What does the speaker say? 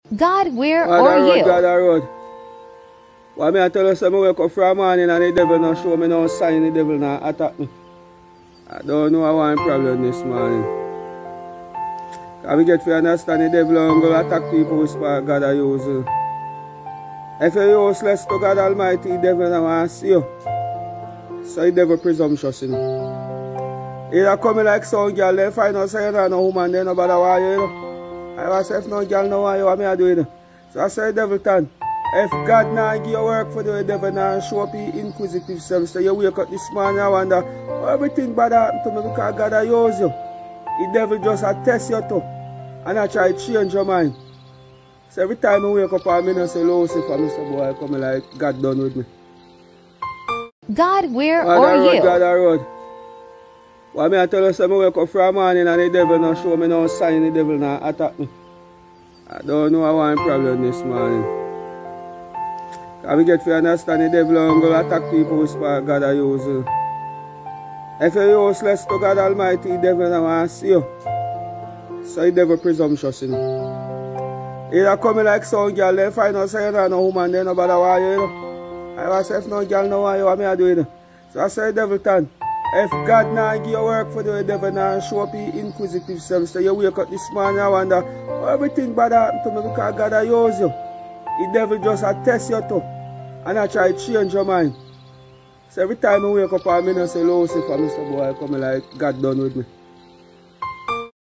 God, where God are a road, you? God a road. Why me I tell you, say me wake up from morning and the devil not show me no sign, the devil not attack me. I don't know what problem this morning. Can we get to understand the devil and go attack people with power God a use you. If you're useless to God Almighty, the devil don't want to see you. So the devil presumptuous, you know. Either coming like some girl, they find out say you don't know woman, they nobody want you, you know. I was say if no girl know want you, what me I do, you know. So I say the devil turn. If God not give you work for the devil not show up your inquisitive self, so you wake up this morning and wonder, oh, everything bad happened to me because God a use you. The devil just a test you too. And I try to change your mind. So every time I wake up, I say, Lucifer, Mr. Boy, come like God done with me. God, where God are a road, you? God a road. Why me I tell you, say I wake up from morning and the devil not show me no sign, the devil not attack me. I don't know what problem this morning. Can we get to understand the devil and go attack people with power God a use you. If you're useless to God Almighty, the devil don't want to see you. So the devil presumptuous, you know. Either coming like some girl, they find out say you don't know woman, they nobody want you, you know. I was say if no girl know want you, what me I do, you know. So I say the devil turn. If God not give you work for the devil not show up your inquisitive self, so you wake up this morning and wonder, oh, everything bad happened to me because God a use you. The devil just a test you too. And I try to change your mind. So every time I wake up, I say, Lucifer, Mr. Boy, come like God done with me.